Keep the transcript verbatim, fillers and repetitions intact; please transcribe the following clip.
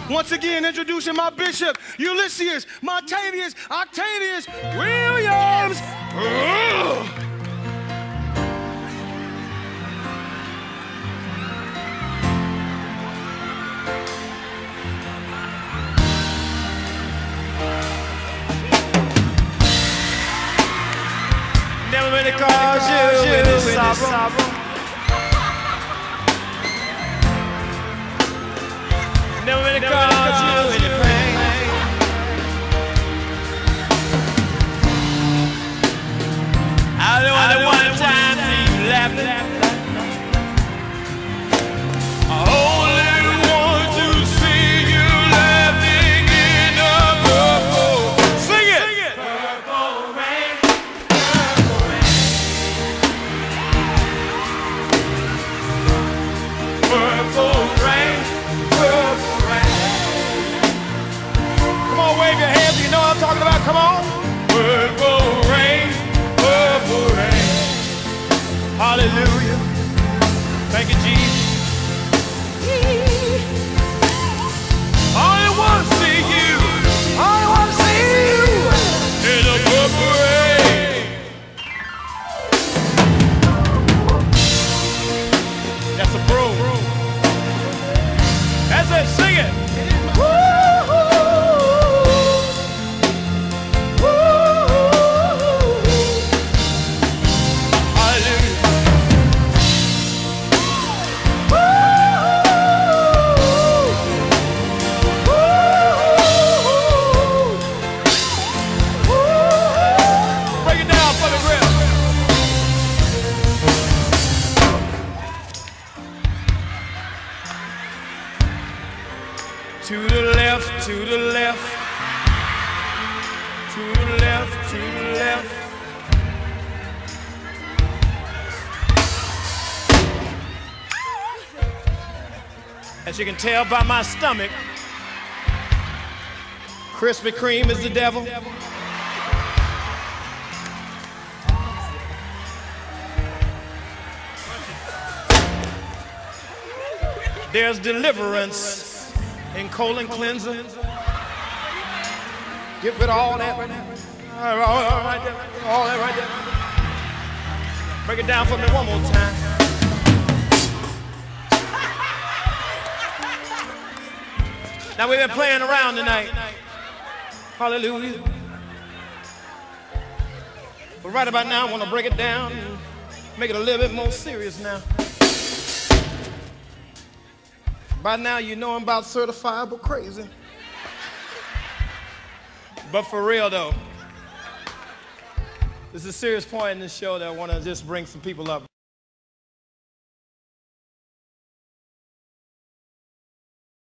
Once again, introducing my bishop, Ulysses Montavious Octavius Williams. Ugh. Never meant to cause you any sorrow. Never meant to cause you any pain. I don't want to one time see you laughing. I only want to see you laughing in the purple. Sing it! Sing it. Purple rain, purple rain, purple rain. Come on, wave your hands, you know what I'm talking about, come on. Purple rain, purple rain. Hallelujah. Thank you, Jesus. I want to see you. I want to see you in the purple rain. That's a broom. That's it, sing it. To the left, to the left, to the left, to the left. As you can tell by my stomach, Krispy Kreme is the devil. There's deliverance in colon cleanser. Get rid of all that right now. All right, all right there. All that right there. Break it down for me one more time. Now we've been playing around tonight. Hallelujah. But right about now, I want to break it down and make it a little bit more serious now. By now, you know I'm about certifiable crazy. But for real, though, this is a serious point in this show that I want to just bring some people up.